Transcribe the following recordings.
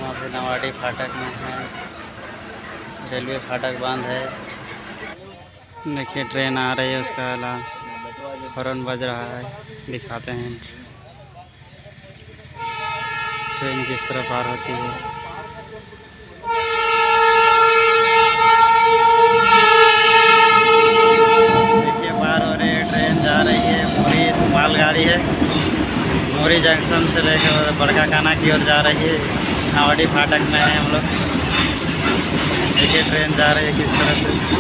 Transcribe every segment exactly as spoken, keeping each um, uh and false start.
हम अभी नवाड़ी फाटक में हैं। रेलवे फाटक बंद है। देखिए ट्रेन आ रही है, उसका अलार्म हॉर्न बज रहा है। दिखाते हैं ट्रेन किस तरह पार होती है। देखिए पार हो रही है ट्रेन, जा रही है। पूरी मालगाड़ी है। मोरी जंक्शन से लेकर बड़का काना की ओर जा रही है। नवाड़ी फाटक में है हम लोग। देखिए ट्रेन जा रही है किस तरह से।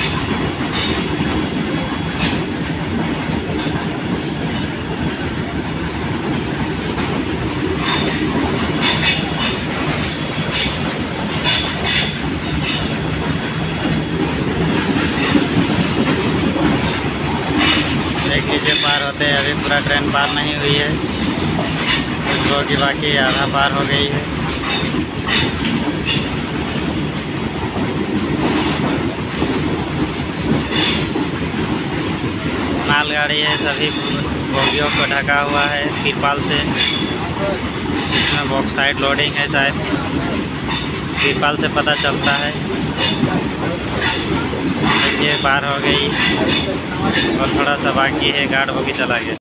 देख लीजिए पार होते हैं। अभी पूरा ट्रेन पार नहीं हुई है, कुछ लोगों की बाकी आधा पार हो गई है। मालगाड़ी है, सभी बोगियों को ढका हुआ है तिरपाल से। इसमें बॉक्साइड लोडिंग है, शायद तिरपाल से पता चलता है। देखिए पार हो गई और थोड़ा सा बाकी है, गार्ड बोगी चला गया।